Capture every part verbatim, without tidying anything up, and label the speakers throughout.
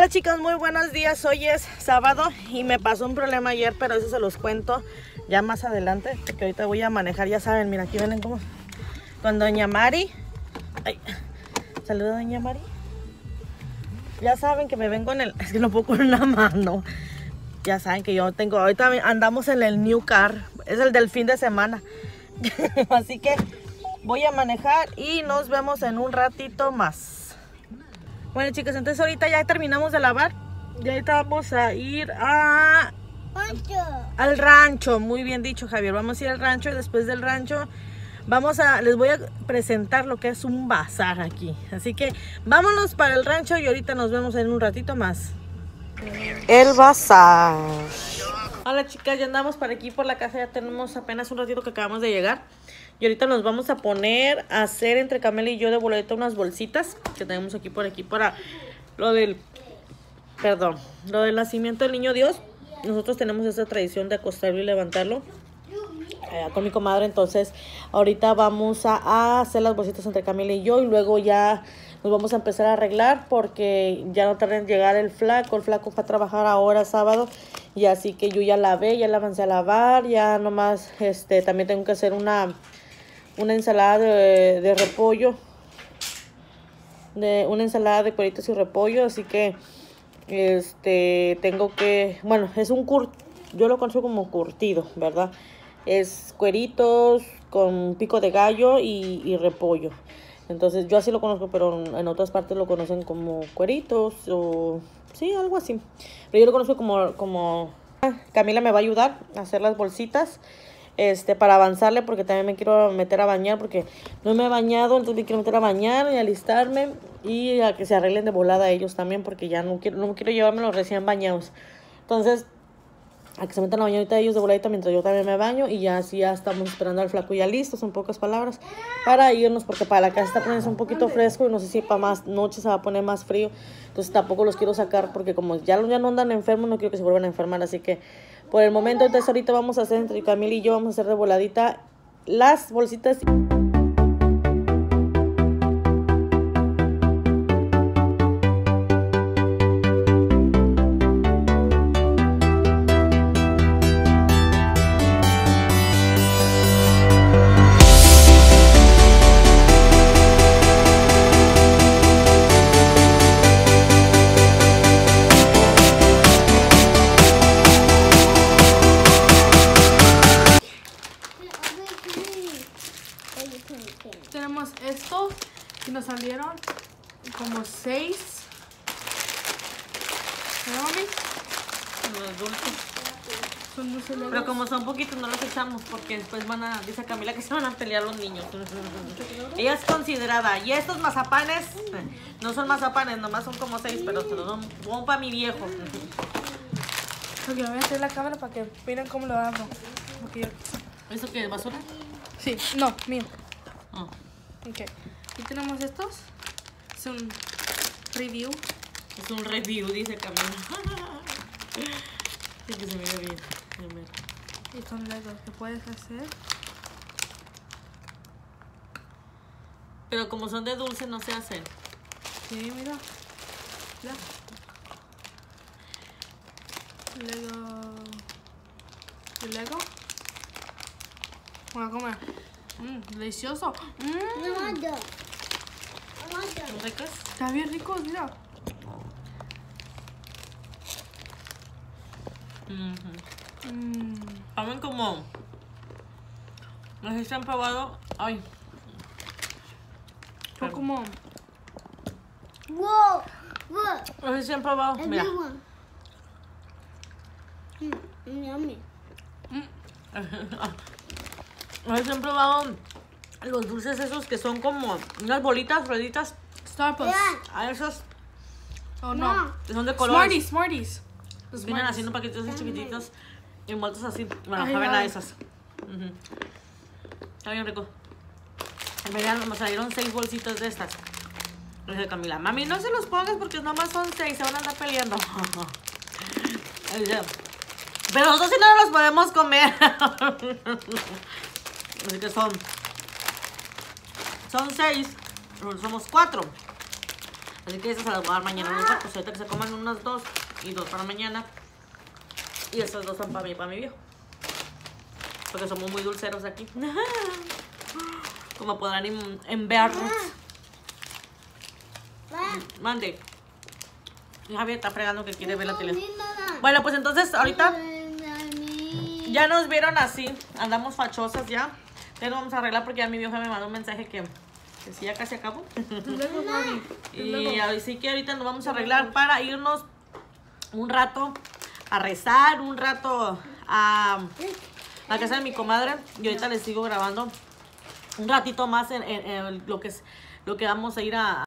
Speaker 1: chicas, muy buenos días. Hoy es sábado y me pasó un problema ayer, pero eso se los cuento ya más adelante, porque ahorita voy a manejar. Ya saben, mira, aquí vienen como con doña Mari. Ay, saluda doña Mari. Ya saben que me vengo en el... Es que no puedo con una mano. Ya saben que yo tengo... Ahorita andamos en el New Car. Es el del fin de semana. Así que voy a manejar y nos vemos en un ratito más. Bueno, chicas, entonces ahorita ya terminamos de lavar. Ya ahorita vamos a ir a...
Speaker 2: Rancho.
Speaker 1: Al rancho. Muy bien dicho, Javier. Vamos a ir al rancho y después del rancho vamos a... Les voy a presentar lo que es un bazar aquí. Así que vámonos para el rancho y ahorita nos vemos en un ratito más. El bazar. Hola, chicas, ya andamos por aquí por la casa. Ya tenemos apenas un ratito que acabamos de llegar. Y ahorita nos vamos a poner a hacer entre Camila y yo de boleto unas bolsitas que tenemos aquí por aquí para lo del, perdón, lo del nacimiento del niño Dios. Nosotros tenemos esa tradición de acostarlo y levantarlo eh, con mi comadre. Entonces ahorita vamos a, a hacer las bolsitas entre Camila y yo y luego ya nos vamos a empezar a arreglar porque ya no tarda en llegar el flaco. El flaco fue a trabajar ahora sábado y así que yo ya lavé, ya la avancé a lavar, ya nomás este también tengo que hacer una... una ensalada de, de repollo, de una ensalada de cueritos y repollo, así que este tengo que, bueno, es un cur, yo lo conozco como curtido, ¿verdad? Es cueritos con pico de gallo y, y repollo. Entonces yo así lo conozco, pero en otras partes lo conocen como cueritos o sí, algo así. Pero yo lo conozco como, como... Camila me va a ayudar a hacer las bolsitas. Este, para avanzarle porque también me quiero meter a bañar porque no me he bañado, entonces me quiero meter a bañar y alistarme y a que se arreglen de volada ellos también porque ya no quiero, no quiero llevarme los recién bañados. Entonces, a que se metan a bañar ahorita ellos de voladita mientras yo también me baño y ya así ya estamos esperando al flaco ya listos, en pocas palabras, para irnos porque para la casa está poniendo un poquito fresco y no sé si para más noches se va a poner más frío. Entonces tampoco los quiero sacar porque como ya, ya no andan enfermos, no quiero que se vuelvan a enfermar, así que por el momento, entonces ahorita vamos a hacer entre Camila y yo, vamos a hacer de voladita las bolsitas.
Speaker 3: Tenemos estos que nos salieron como seis. ¿Verdad, mami?
Speaker 1: Los dulces.
Speaker 3: Son dulces legos.
Speaker 1: Pero como son poquitos no los echamos porque después van a, dice Camila que se van a pelear los niños. Ella es considerada. Y estos mazapanes, no son mazapanes, nomás son como seis, pero se los son para mi viejo.
Speaker 3: Ok, voy a hacer la cámara para que miren cómo lo hago. Okay.
Speaker 1: ¿Eso qué es basura?
Speaker 3: Sí, no, mío.
Speaker 1: Oh.
Speaker 3: Ok, aquí tenemos estos. Es un review.
Speaker 1: Es un review, dice Camila. Sí, que se mira bien.
Speaker 3: Y son legos que puedes hacer.
Speaker 1: Pero como son de dulce no se hacen.
Speaker 3: Sí, mira. Ya. Lego. ¿Y Lego? Voy a comer. Mmm, delicioso. Mmm.
Speaker 1: ¿Son ricos?
Speaker 3: Está bien rico, mira.
Speaker 1: Uh-huh.
Speaker 3: Mmm.
Speaker 1: Saben como... No sé si han probado... Ay.
Speaker 3: Son como...
Speaker 2: Whoa, look.
Speaker 1: No sé si han probado...
Speaker 2: A
Speaker 1: Mira.
Speaker 2: big one. Mm, yummy.
Speaker 1: No sé si han probado los dulces esos que son como unas bolitas, rueditas.
Speaker 3: Starbucks.
Speaker 2: Yeah.
Speaker 1: A esos
Speaker 3: Oh, no.
Speaker 2: No.
Speaker 1: que son de colores.
Speaker 3: Smarties, Smarties. Los
Speaker 1: Vienen
Speaker 3: Smarties.
Speaker 1: así en un paquetitos así chiquititos, envueltos así. Bueno,
Speaker 3: Ay,
Speaker 1: saben a
Speaker 3: ay.
Speaker 1: esas. Uh-huh. Está bien rico. Miren, nos salieron seis bolsitas de estas. Dice Camila, mami, no se los pongas porque nomás son seis, se van a andar peleando. Pero nosotros sí no los podemos comer. Así que son Son seis, somos cuatro. Así que esas se las voy a dar mañana a los gatos. Ahorita que se coman unas dos y dos para mañana. Y esas dos son para mí y para mi viejo. Porque somos muy dulceros aquí. Como podrán en, en ver. Mande. Javier está fregando que quiere ver la tele. Bueno, pues entonces ahorita ya nos vieron así. Andamos fachosas ya. Entonces vamos a arreglar porque ya mi vieja me mandó un mensaje que, que sí, ya casi acabó. Y así que ahorita nos vamos a arreglar para irnos un rato a rezar, un rato a la casa de mi comadre. Y ahorita les sigo grabando un ratito más en, en, en lo que es lo que vamos a ir a.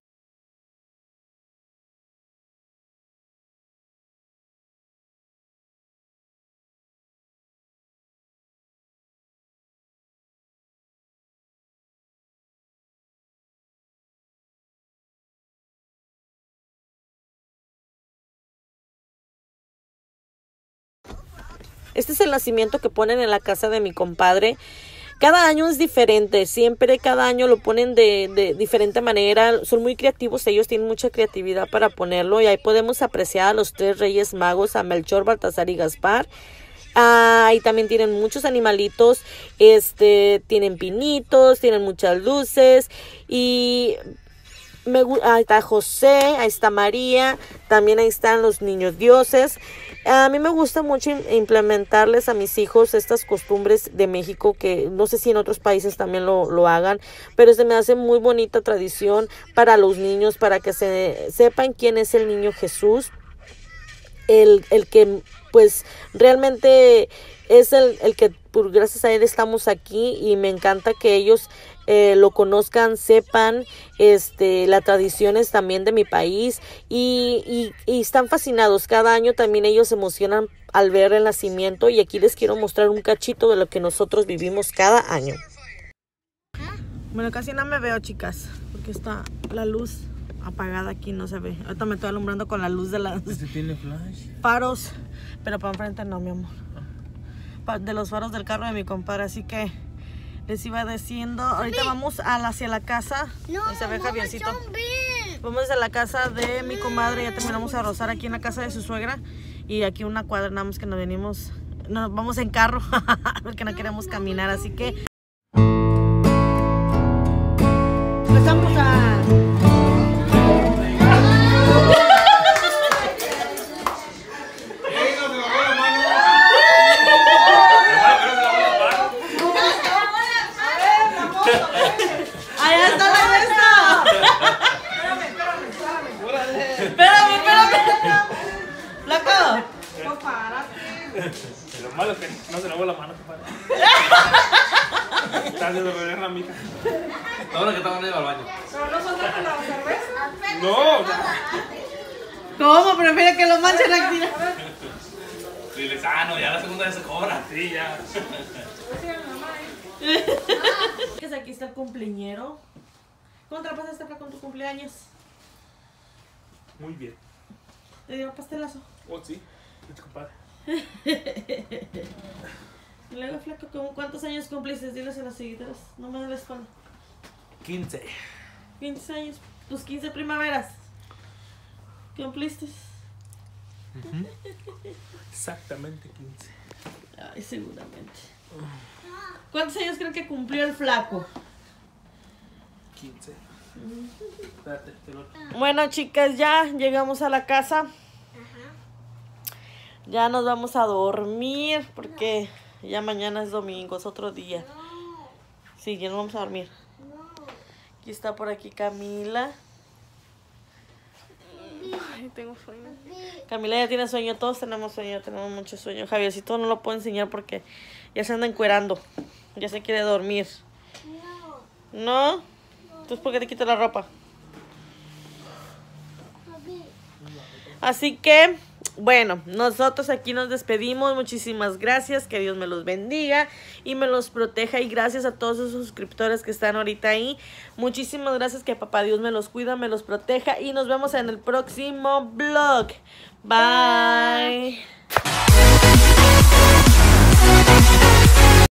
Speaker 1: Este es el nacimiento que ponen en la casa de mi compadre. Cada año es diferente, siempre cada año lo ponen de, de diferente manera. Son muy creativos, ellos tienen mucha creatividad para ponerlo. Y ahí podemos apreciar a los tres reyes magos, a Melchor, Baltasar y Gaspar. Ah, y también tienen muchos animalitos, este, tienen pinitos, tienen muchas luces. Y me, ahí está José, ahí está María, también ahí están los niños dioses. A mí me gusta mucho implementarles a mis hijos estas costumbres de México, que no sé si en otros países también lo, lo hagan, pero se me hace muy bonita tradición para los niños, para que se sepan quién es el niño Jesús, el, el que pues realmente es el, el que por gracias a él estamos aquí, y me encanta que ellos Eh, lo conozcan, sepan este las tradiciones también de mi país, y, y, y están fascinados. Cada año también ellos se emocionan al ver el nacimiento, y aquí les quiero mostrar un cachito de lo que nosotros vivimos cada año. Bueno, casi no me veo, chicas, porque está la luz apagada aquí, no se ve. Ahorita me estoy alumbrando con la luz de las
Speaker 4: ¿Este tiene flash?
Speaker 1: faros, pero para enfrente no, mi amor. De los faros del carro de mi compadre, así que les iba diciendo, ahorita vamos a la, hacia la casa.
Speaker 2: No,
Speaker 1: ahí se ve
Speaker 2: no,
Speaker 1: Javiercito.
Speaker 2: zombie.
Speaker 1: Vamos a la casa de mi comadre, ya terminamos a rozar aquí en la casa de su suegra. Y aquí una cuadra nada más que nos venimos, no, vamos en carro, porque no queremos caminar, así que empezamos a... ¡Allá está la mesa! Espérame, espérame. Loco. No, párate.
Speaker 4: Lo malo es que no se lavó la mano, compadre. Está haciendo beber la mica.
Speaker 5: Ahora que estaba en el baño.
Speaker 3: ¿Pero no son de la cerveza?
Speaker 4: No, o sea,
Speaker 1: ¿Cómo? Prefiere que lo manchen aquí.
Speaker 5: Dile, ah, no, ya la segunda vez se cobra.
Speaker 4: sí, ya.
Speaker 1: Que aquí está el cumpleañero. ¿Cómo te la pasaste acá con tu cumpleaños?
Speaker 4: Muy bien.
Speaker 1: ¿Te dio pastelazo?
Speaker 4: Oh, sí. Es compadre.
Speaker 1: Y luego, flaco, ¿cómo cuántos años cumpliste? Diles a las seguidoras. No me des la espalda.
Speaker 4: quince.
Speaker 1: quince años. Tus quince primaveras. ¿Cumpliste?
Speaker 4: Uh-huh. Exactamente quince.
Speaker 1: Ay, seguramente. ¿Cuántos años creen que cumplió el flaco?
Speaker 4: quince. Espérate, te lo...
Speaker 1: Bueno, chicas, ya llegamos a la casa. Ya nos vamos a dormir porque ya mañana es domingo, es otro día. Sí, ya nos vamos a dormir. Aquí está por aquí Camila. Ay, tengo sueño. Camila ya tiene sueño, todos tenemos sueño, tenemos mucho sueño. Javiercito no lo puedo enseñar porque ya se anda encuerando. Ya se quiere dormir. ¿No? Entonces, ¿por qué te quitas la ropa? Así que, bueno, nosotros aquí nos despedimos. Muchísimas gracias, que Dios me los bendiga y me los proteja. Y gracias a todos esos suscriptores que están ahorita ahí. Muchísimas gracias, que papá Dios me los cuida, me los proteja. Y nos vemos en el próximo vlog. Bye.